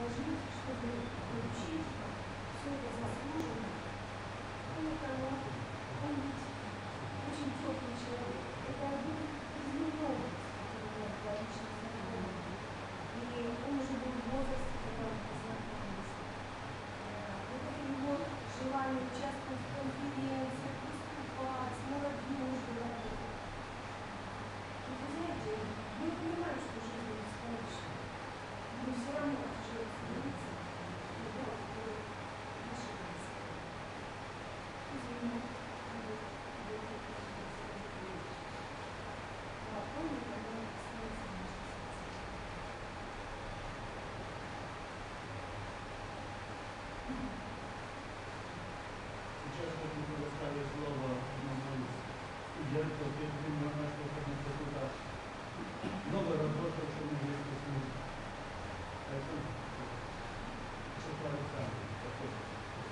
жить, чтобы получить все это заслуженно. Кроме того, он ведь очень теплый человек. Это один из немногих, с которым я была лично знакома. И он уже был в возрасте, когда мы познакомились. Вот это его желание участвовать в конференциях, выступать, молодежью работать. И вы знаете, мы понимаем, что жизнь бесконечна. Но все равно человек становится, и вот наши близкие. Извините, а помните, когда остается в нашем сердце. Сейчас мы предоставили слово одному из студентов нашего института, много работавшему вместе с ним. Это Вячеслав Александрович.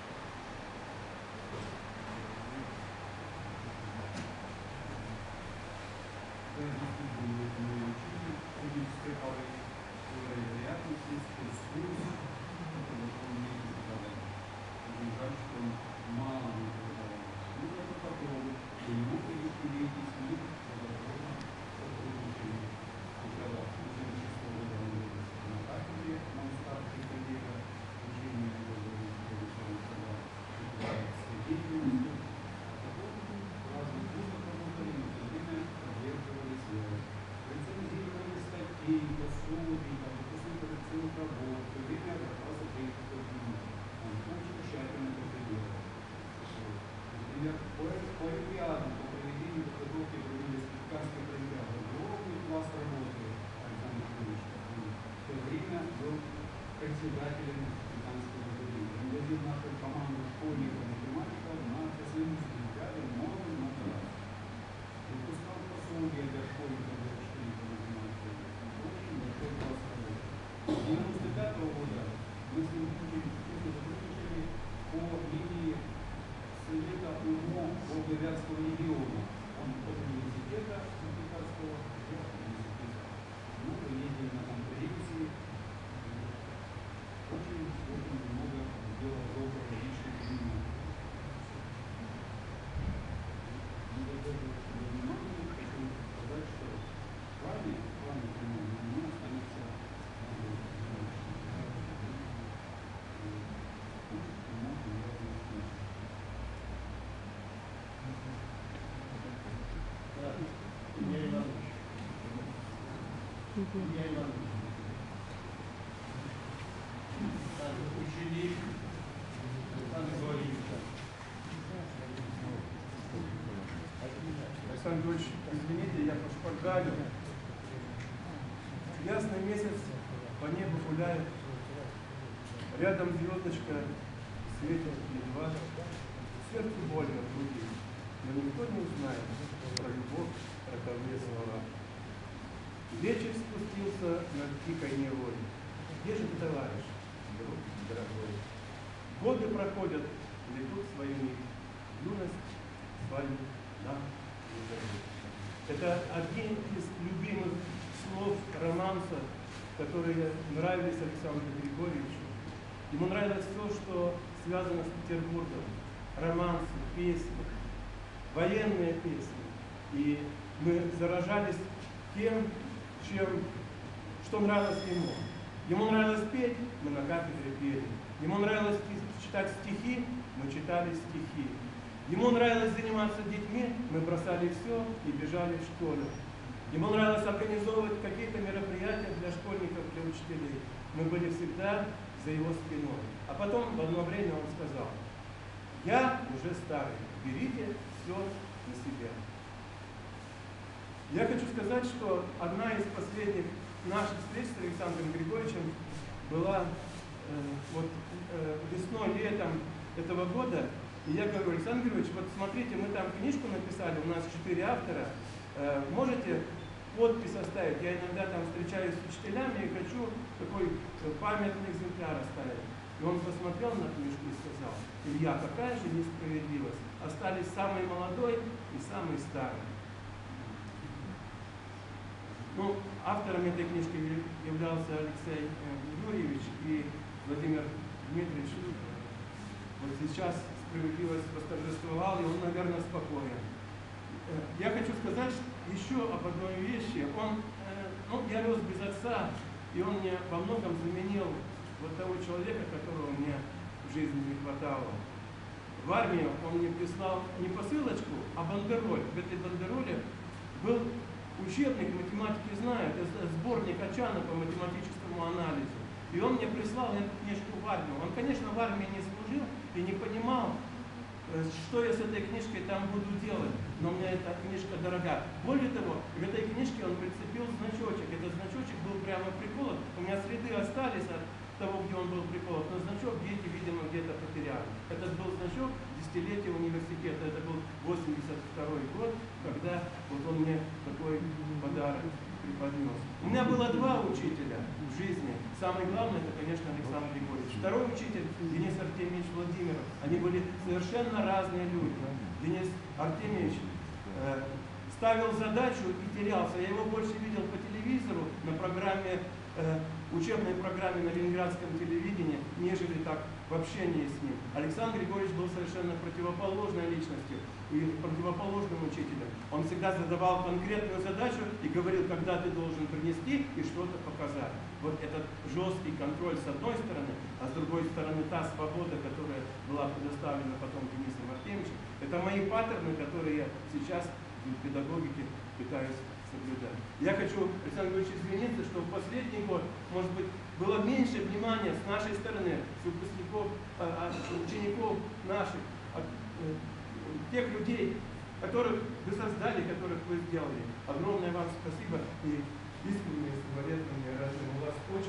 Вы действительно не учили физической поры, вероятности, спецкурс, который он не изучал. Жаль, что он мало не преподавал. Ну, это попробуй. И ему прийти с ним, возможно, учили. Сначала с 76 года он был на кафедре, мой старший коллега, учение его свидетельностью. А потом в разных вузах работали, но все время поддерживали связь. Рецензировали статей, пособий, каких-то редакционных работ, все время обращался к этим. Он очень тщательно это делал. Например, по олимпиадам, по проведению подготовки республиканских олимпиад, огромный класс работы Александр Ильич. Он в то время был председателем республиканского жюри. Он возил нашу команду школьников математиков на всесоюзные олимпиады много раз. Выпускал пособия для школьников, для учителей математики. Очень большой класс работы. С 1995 года мы с ним сотрудничали по линии Совета УМО Волговятского региона. Он от университета Сыктывкарского университета. Много ездили на конференции. Очень много сделал доброго личного имени. Хочу сказать, что с вами не останется Илья Иванович. Ученик Александр Григорьевич. Александр Григорьевич, извините, я пошпаргалю. Ясный месяц по небу гуляет. Рядом звездочка светит едва. Сердцу больно в груди, но никто не узнает про любовь, роковые слова. Вечер спустился над дикой неволей. Где же ты, товарищ, друг дорогой? Годы проходят, летут свою нить. Юность с вами нам не забыть. Это один из любимых слов романса, которые нравились Александру Григорьевичу. Ему нравилось все, что связано с Петербургом. Романсы, песни, военные песни. И мы заражались тем, что нравилось ему. Ему нравилось петь, мы на кафедре пели. Ему нравилось читать стихи, мы читали стихи. Ему нравилось заниматься детьми, мы бросали все и бежали в школу. Ему нравилось организовывать какие-то мероприятия для школьников, для учителей. Мы были всегда за его спиной. А потом в одно время он сказал: я уже старый, берите все на себя. Я хочу сказать, что одна из последних наших встреч с Александром Григорьевичем была весной, летом этого года. И я говорю: Александр Григорьевич, вот смотрите, мы там книжку написали, у нас 4 автора, можете подпись оставить? Я иногда там встречаюсь с учителями и хочу такой памятный экземпляр оставить. И он посмотрел на книжку и сказал: Илья, какая же несправедливость. Остались самый молодой и самый старый. Ну, автором этой книжки являлся Алексей Юрьевич, и Владимир Дмитриевич вот сейчас справедливость восторжествовала, и он, наверное, спокоен. Я хочу сказать еще об одной вещи. Я рос без отца, и он мне во многом заменил вот того человека, которого мне в жизни не хватало. В армию он мне прислал не посылочку, а бандероль. В этой бандероле был учебник математики знаю, это сборник Очана по математическому анализу. И он мне прислал эту книжку в армию. Он, конечно, в армии не служил и не понимал, что я с этой книжкой там буду делать. Но мне эта книжка дорога. Более того, в этой книжке он прицепил значочек. Этот значочек был прямо приколот. У меня следы остались от того, где он был приколот. Но значок дети, видимо, где-то потеряли. Этот был значок десятилетия университета. Это был 82-й год, когда вот он мне такой подарок преподнес. У меня было два учителя в жизни. Самый главный, это, конечно, Александр Григорьевич. Второй учитель, Денис Артемьевич Владимиров. Они были совершенно разные люди. Денис Артемьевич ставил задачу и терялся. Я его больше видел по телевизору, на программе, учебной программе на ленинградском телевидении, нежели так в общении с ним. Александр Григорьевич был совершенно противоположной личностью и противоположным учителем. Он всегда задавал конкретную задачу и говорил, когда ты должен принести и что-то показать. Вот этот жесткий контроль с одной стороны, а с другой стороны та свобода, которая была предоставлена потом Денисом Артемьевичем, это мои паттерны, которые я сейчас в педагогике пытаюсь соблюдать. Я хочу, Александр Григорьевич, извиниться, что в последний год, может быть, было меньше внимания с нашей стороны, с выпускников, учеников наших, тех людей, которых вы создали, которых вы сделали. Огромное вам спасибо и искреннее соболезнование. У вас очень